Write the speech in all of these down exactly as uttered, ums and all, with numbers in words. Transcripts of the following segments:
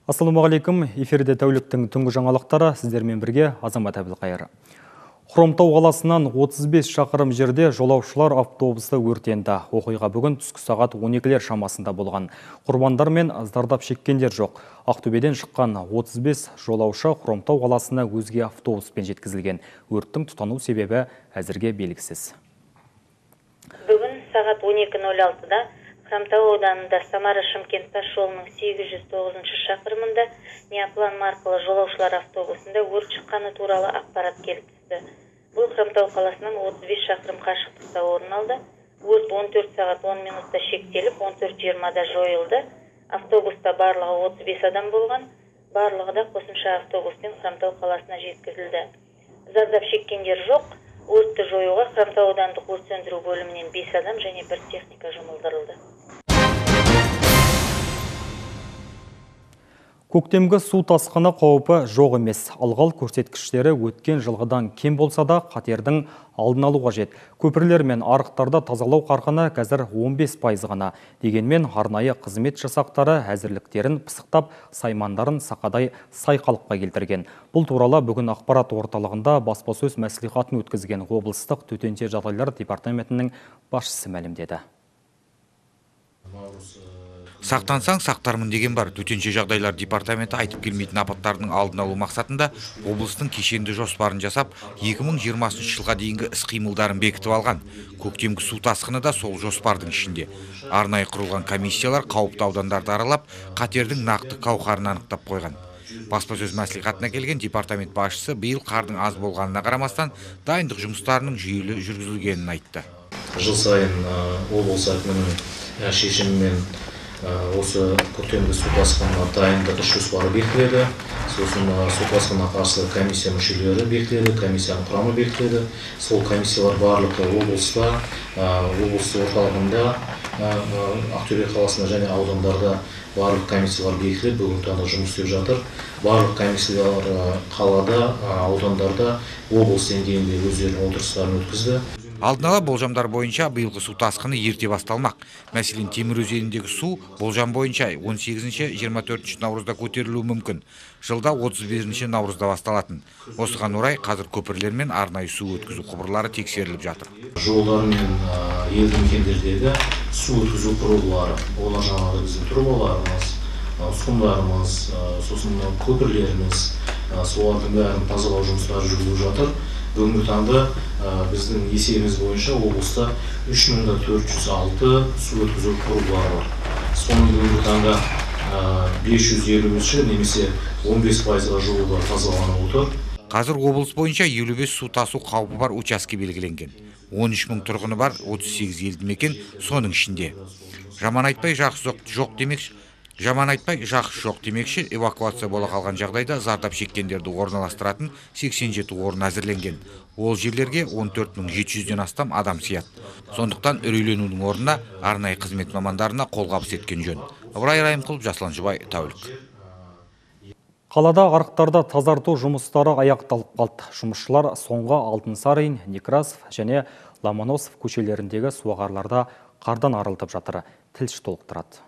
Ассалаумағалейкум, эфирде тәуліктің түнгі жаңалықтары, сіздермен бірге Азамат Әбілқайыр. Хромтау қаласынан отыз бес шақырым жерде жолаушылар автобусы өртенді. Оқиға бүгін түскі сағат он екілер шамасында болған. Құрбандар мен зардап шеккендер жоқ. Ақтөбеден шыққан отыз бес жолаушы Хромтау қаласына өзге автобуспен жеткізілген. Өрттің тұтану себебі әзірге белгісіз. Бүгін сағат он екі нөл алтыда Хромтау ауданында Самара-Шымкент тас жолының сегіз жүз тоғызыншы шақырымында Неоплан маркалы жолаушылар автобусында өрт шыққаны туралы ақпарат келіп түсті. Бұл Хромтау қаласынан отыз бес шақырым қашықтықта орын алды. Өрт он төрт сағат он минутта шектеліп, он төрт жиырмада жойылды. Автобуста барлығы отыз бес адам болған. Барлығы да қосымша автобуспен Хромтау қаласына жеткізілді. Зардап шеккендер жоқ. Өртті жоюға Хромтау аудандық өрт сөндіру бөлімінен бес адам және бір техника жұмылдырылды. Көктемгі су тасқыны қаупі жоқ емес. Алғал көрсеткіштері өткен жылғыдан кем болса да қатердің алдын алу қажет. Көпірлер мен арықтарда тазалау қарқыны қазір он бес пайыз ғана. Дегенмен арнайы қызмет жасақтары әзірліктерін пысықтап, саймандарын сақадай сай қалыпқа келтірген. Бұл туралы бүгін ақпарат орталығында баспасөз мәслихатын өткізген облыстық төтенше жағдайлар департаментінің басшысы мәлімдеді. Сақтансаң сақтармын деген бар. Төтенше жағдайлар департаменті айтып келмейтін апаттардың алдын алу мақсатында облыстың кешенді жоспарын жасап, екі мың жиырмасыншы жылға дейінгі іс-қимылдарын бекітіп алған. Көктемгі су тасқыны да сол жоспардың ішінде. Арнайы құрылған комиссиялар қауіпті аудандарды аралап, қатердің нақты қауқарын анықтап қойған. Баспасөз мәслихатына келген департамент басшысы биыл қардың аз болғанына қарамастан дайындық жұмыстарының жүйелі жүргізілгенін айтты. Жыл сайын облыс әкімінің шешімімен осы көктемгі су тасқынына дайындық іс жоспары бекітіледі. Сосын су тасқынына қарсы комиссия мүшелері бекітіледі, комиссияның құрамы бекітіледі. Сол комиссиялар барлық облыста, облыс орталығында, Ақтөбе қаласында және аудандарда барлық комиссиялар бекітіледі. Бүгін таңда жұмыс істеп жатыр. Барлық комиссиялар қалада, аудандарда, облыс деңгейінде өздерінің отырыстарын өткізді. Алдын ала болжамдар бойынша биылғы су тасқыны ерте басталмақ. Мәселен, Темір өзеніндегі су болжам бойынша он сегізінші жиырма төртінші наурызда көтерілуі мүмкін. Жылда отыз бесінші наурызда басталатын. Осыған орай қазір көпірлер мен арнайы су өткізу құбырлары тексеріліп жатыр. Жолдар мен елді мекендердегі су өткізу құрылғылары, олар жаңағы біздің трубаларымыз, ұсқындарымыз, сосын көпірлеріміз, солардың бәрін тазалау жұмыстары жүргізіліп жатыр. Бүгінгі таңда біздің есебіміз бойынша облыста үш мың төрт жүз алты су өткізу құрылғылары бар. Соның бүгінгі таңда бес жүз елу үші немесе он бес пайызға жуығы тазаланып отыр. Қазір облыс бойынша елу бес су тасу қаупі бар учаске белгіленген. он үш мың тұрғыны бар отыз сегіз елді мекен соның ішінде. Жаман айтпай жақсы жоқ демекші. Жаман айтпай жақсы жоқ демекші, эвакуация бола қалған жағдайда зардап шеккендерді орналастыратын сексен жеті орын әзірленген. Ол жерлерге он төрт мың жеті жүзден астам адам сияды. Сондықтан үрейленудің орнына арнайы қызмет мамандарына қолғабыс еткен жөн. Ыбырай Райымқұлов, Жасұлан Жұбай, Тәулік. Қалада арықтарда тазарту жұмыстары аяқталып қалды. Жұмысшылар соңғы Алтынсарин, Некрасов және Ломоносов көшелеріндегі суағарларда қардан арылтып жатыр. Тілші толықтырады.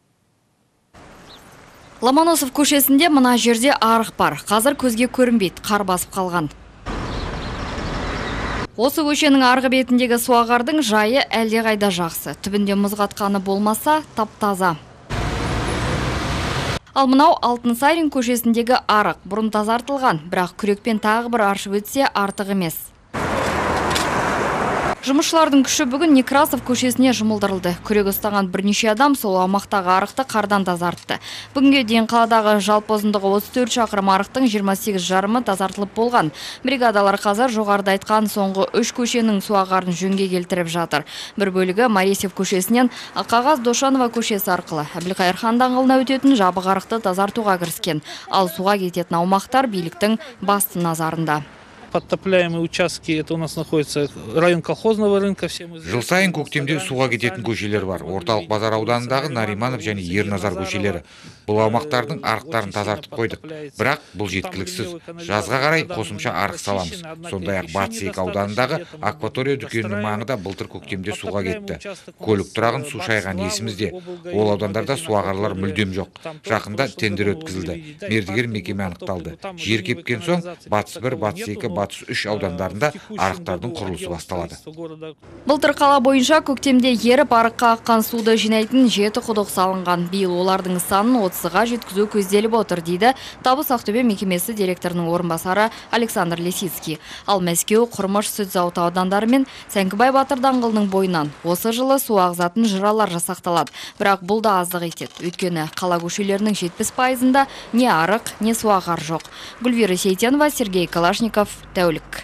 Ломоносов көшесінде мына жерде арық бар. Қазір көзге көрінбейді, қар басып қалған. Осы көшенің арғы бетіндегі суағардың жайы әлде қайда жақсы. Түбінде мұз қатқаны болмаса, тап-таза. Ал мынау Алтынсарин көшесіндегі арық бұрын тазартылған, бірақ күрекпен тағы бір аршып өтсе артық емес. Жұмысшылардың күші бүгін Некрасов көшесіне жұмылдырылды. Күрек ұстаған бірнеше адам сол аумақтағы арықты қардан тазартты. Бүгінге дейін қаладағы жалпы ұзындығы отыз төрт шақырым арықтың жиырма сегіз жарымы тазартылып болған. Бригадалар қазір жоғарыда айтқан соңғы үш көшенің суағарын жөнге келтіріп жатыр. Бір бөлігі Маресев көшесінен Қағаз Дошанова көшесі арқылы Әбілқайыр хан даңғылына өтетін жабық арықты тазартуға кіріскен. Ал суға кететін аумақтар биліктің басты назарында. Подтопляемые участки, это у нас находится район колхозного рынка. Жыл сайын көктемде суға кететін көшелер бар. Орталық базар ауданындағы Нариманов және Ерназар көшелері. Бұл аумақтардың арықтарын тазартып қойдық. Бірақ бұл жеткіліксіз. Жазға қарай қосымша арық саламыз. Сондай-ақ Батыс екі ауданындағы акватория дүкенінің маңы да былтыр көктемде суға кетті. Көлік тұрағын су шайған есімізде. Ол аудандарда су ағарлар мүлдем жоқ. Жақында тендер өткізілді. Мердігер мекеме анықталды. Жер кепкен соң Батыс бір, Батыс екі, Батыс үш аудандарында арықтардың құрылысы басталады. Былтыр қала бойынша көктемде еріп арыққа аққан суды жинайтын жеті құдық салынған. Биыл олардың санын отызға жеткізу көзделіп отыр, дейді Табыс Ақтөбе мекемесі директорының орынбасары Александр Лисицкий. Ал Мәскеу, Құрмыш, Сүт зауыты аудандары мен Сәңкібай Батыр даңғылының бойынан осы жылы су ағызатын жыралар жасақталады. Бірақ бұл да аздық етеді. Өйткені қала көшелерінің жетпіс пайызында не арық, не су ағар жоқ. Гүлвира Сейтенова, Сергей Калашников, тәулік.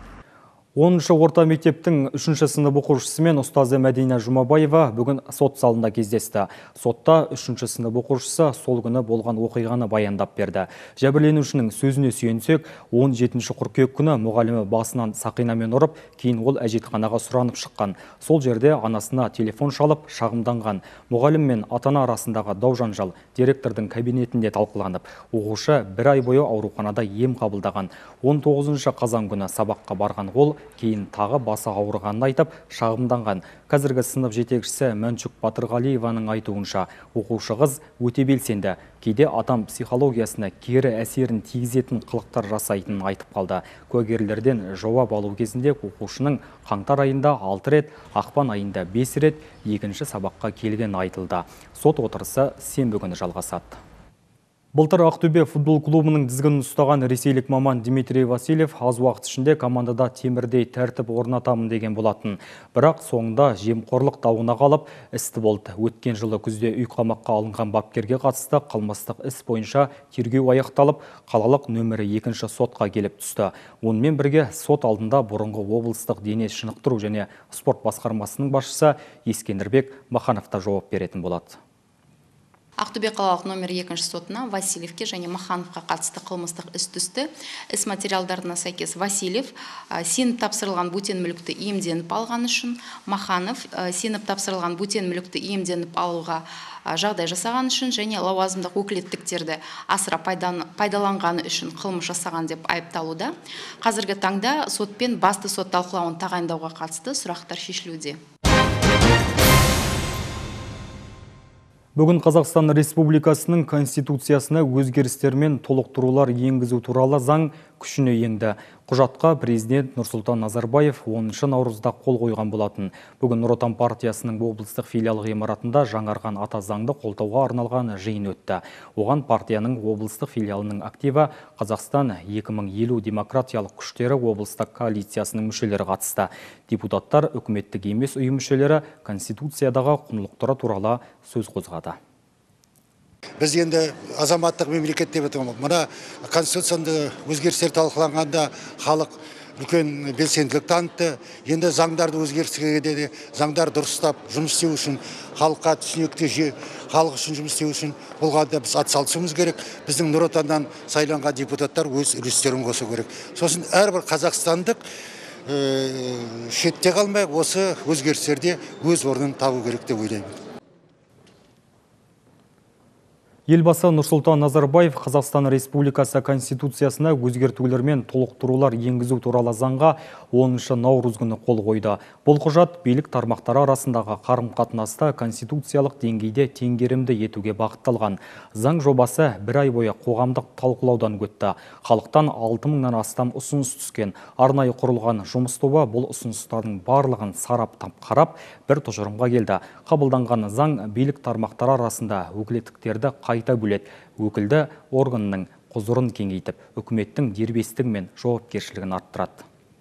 оныншы орта мектептің үшінші сынып оқушысы мен ұстазы Мәдина Жұмабаева бүгін сот залында кездесті. Сотта үшінші сынып оқушысы сол күні болған оқиғаны баяндап берді. Жәбірленушінің сөзіне сүйенсек, он жетінші қыркүйек күні мұғалімі басынан сақинамен ұрып, кейін ол әжетханаға сұранып шыққан. Сол жерде анасына телефон шалып, шағымданған. Мұғалім мен ата-ана арасындағы дау-жанжал директордың кабинетінде талқыланып, оқушы бір ай бойы ауруханада ем қабылдаған. он тоғызыншы қазан күні сабаққа барған ол кейін тағы басы ауырғанын айтып шағымданған. Қазіргі сынып жетекшісі Мәншүк Батырғалиеваның айтуынша, оқушы қыз өте белсенді, кейде адам психологиясына кері әсерін тигізетін қылықтар жасайтынын айтып қалды. Куәгерлерден жауап алу кезінде оқушының қаңтар айында алты рет, ақпан айында бес рет екінші сабаққа келген айтылды. Сот отырысы сенбі күні жалғасады. Былтыр Ақтөбе футбол клубының тізгінін ұстаған ресейлік маман Дмитрий Васильев аз уақыт ішінде командада темірдей тәртіп орнатамын деген болатын. Бірақ соңында жемқорлық дауына қалып, істі болды. Өткен жылы күзде үй қамаққа алынған бапкерге қатысты қылмыстық іс бойынша тергеу аяқталып, қалалық нөмірі екінші сотқа келіп түсті. Онымен бірге сот алдында бұрынғы облыстық дене шынықтыру және спорт басқармасының басшысы Ескендірбек Маханов та жауап беретін болады. Ақтөбе қалалық номер екінші сотына Васильевке және Махановқа қатысты қылмыстық іс түсті. Іс материалдарына сәйкес Васильев сеніп тапсырылған бөтен мүлікті иемденіп алған үшін, Маханов сеніп тапсырылған бөтен мүлікті иемденіп алуға жағдай жасаған үшін және лауазымдық өкілеттіктерді асыра пайдаланғаны үшін қылмыс жасаған деп айыпталуда. Қазіргі таңда сотпен басты сот талқылауын тағайындауға қатысты сұрақтар шешілуде. Бүгін Қазақстан Республикасының Конституциясына өзгерістер мен толықтырулар енгізу туралы заң күшіне енді. Құжатқа президент Нұрсұлтан Назарбаев оныншы наурызда қол қойған болатын. Бүгін Нұр Отан партиясының облыстық филиалы ғимаратында жаңарған ата заңды қолдауға арналған жиын өтті. Оған партияның облыстық филиалының активі Қазақстан екі мың елу демократиялық күштері облыстық коалициясының мүшелері қатысты. Депутаттар үкіметтік емес ұйым мүшелері Конституциядағы құндылықтары туралы сөз қозғады. Біз енді азаматтық мемлекет деп отырмыз. Мына конституцияны өзгерістер талқыланғанда халық үлкен белсенділік танытты. Енді заңдарды өзгеріске де заңдар дұрыстап жұмыс істеу үшін, халыққа түсінікті халық үшін жұмыс істеу үшін бұлға да біз атсалысуымыз керек. Біздің Нұр Отаннан сайланған депутаттар өз үлестерін қосу керек. Сосын әрбір қазақстандық шетте қалмай осы өзгерістерде өз орнын табу керек деп ойлаймын. Елбасы Нұрсұлтан Назарбаев Қазақстан Республикасы Конституциясына өзгертулер мен толықтырулар енгізу туралы заңға оныншы наурыз күні қол қойды. Бұл құжат билік тармақтары арасындағы қарым-қатынасты конституциялық деңгейде теңгерімді етуге бағытталған. Заң жобасы бір ай бойы қоғамдық талқылаудан өтті. Халықтан алты мыңнан астам ұсыныс түскен. Арнайы құрылған жұмыс тобы бұл ұсыныстардың барлығын сараптап қарап, бір тұжырымға келді. Қабылданған заң билік тармақтары арасында өкілеттіктерді қайта бөледі. Өкілді органның құзырын кеңейтіп, үкіметтің дербестігі мен жауапкершілігін арттырады.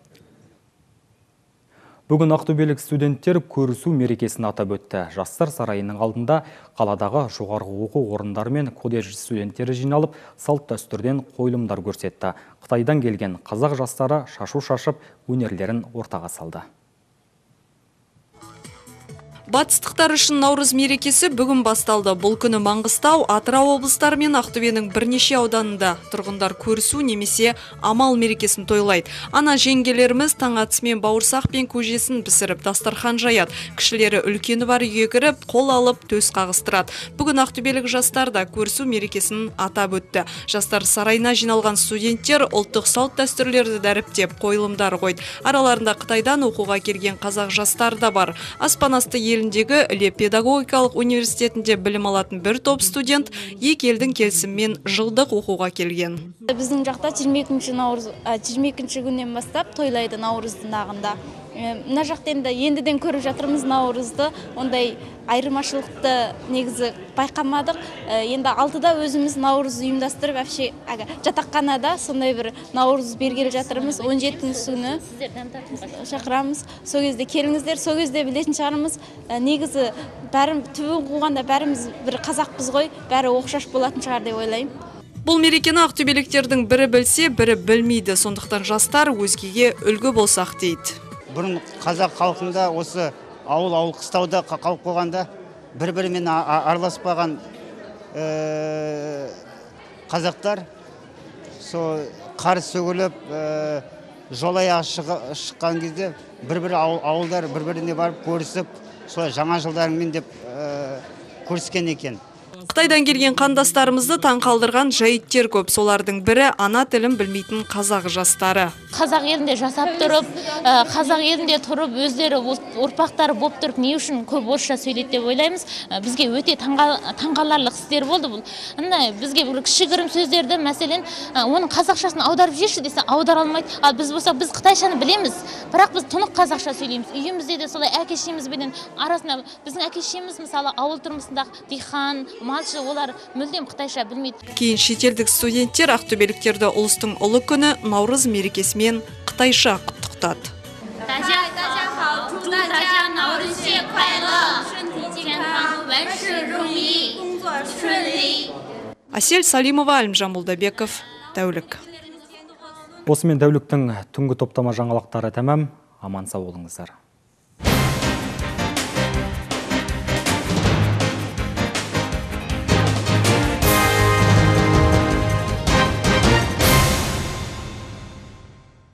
Бүгін ақтөбелік студенттер көрісу мерекесін атап өтті. Жастар сарайының алдында қаладағы жоғарғы оқу орындары мен колледж студенттері жиналып, салт дәстүрден қойылымдар көрсетті. Қытайдан келген қазақ жастары шашу шашып, өнерлерін ортаға салды. Батыстықтар үшін Наурыз мерекесі бүгін басталды. Бұл күні Маңғыстау, Атырау облыстары мен Ақтөбенің бірнеше ауданында тұрғындар көрісу немесе амал мерекесін тойлайды. Ана жеңгелеріміз таң атысымен бауырсақ пен көжесін пісіріп, дастархан жаяды. Кішілері үлкені бар үйге кіріп, қол алып, төс қағыстырады. Бүгін ақтөбелік жастар да көрісу мерекесін атап өтті. Жастар сарайына жиналған студенттер ұлттық салт дәстүрлерді дәріптеп, қойылымдар қойды. Араларында Қытайдан оқуға келген қазақ жастар да бар. Аспан асты еліндегі Іле педагогикалық университетінде білім алатын бір топ студент екі елдің келісімімен жылдық оқуға келген. Біздің жақта жиырма екінші наурыз, жиырма екінші күннен бастап тойлайды наурыздың ағында. Мына жақта енді ендіден көріп жатырмыз наурызды, ондай айырмашылықты негізі байқамадық. Енді алтыда өзіміз наурыз ұйымдастырып, әпше жатақханада сондай бір наурыз бергелі жатырмыз. он жетінші күні шақырамыз. Сол кезде келіңіздер, сол кезде білетін шығарымыз. Негізі бәрім түбін қуғанда бәріміз бір қазақпыз ғой, бәрі оқшаш болатын шығар деп ойлаймын. Бұл мерекені ақтөбеліктердің бірі білсе, бірі білмейді. Сондықтан жастар өзгеге үлгі болсақ дейді. Бұрын қазақ халқында осы ауыл-ауыл қыстауда қалып қойғанда бір-бірімен араласпаған қазақтар сол қар сөгіліп жол аяғы шыққан кезде бір-бір ауылдар бір-біріне барып көрісіп, солай жаңа жылдарымен деп көріскен екен. Қытайдан келген қандастарымызды таң қалдырған жайттер көп. Солардың бірі ана тілін білмейтін қазақ жастары. Қазақ елінде жасап тұрып, қазақ елінде тұрып, өздері ұрпақтары боп тұрып, не үшін көп орысша сөйлейді деп ойлаймыз. Бізге өте таңғаларлық істер болды бұл. Бізге бір кішігірім сөздерді, мәселен, оның қазақшасын аударып жеші десе, аудара алмайды. Ал біз болсақ, біз қытайшаны білеміз, бірақ біз тұнық қазақша сөйлейміз. Үйімізде де солай әке-шешемізбен арасында біздің әке-шешеміз мысалы ауыл тұрмысындағы диқан, малшы, олар мүлдем қытайша білмейді. Кейін шетелдік студенттер ақтөбеліктерді ұлыстың ұлы күні Наурыз мерекесімен қытайша құттықтады. Асель Салимова, Әлімжан Молдабеков, Тәулік. Осымен тәуліктің түнгі топтама жаңалықтары тәмам. Аман сау болыңыздар.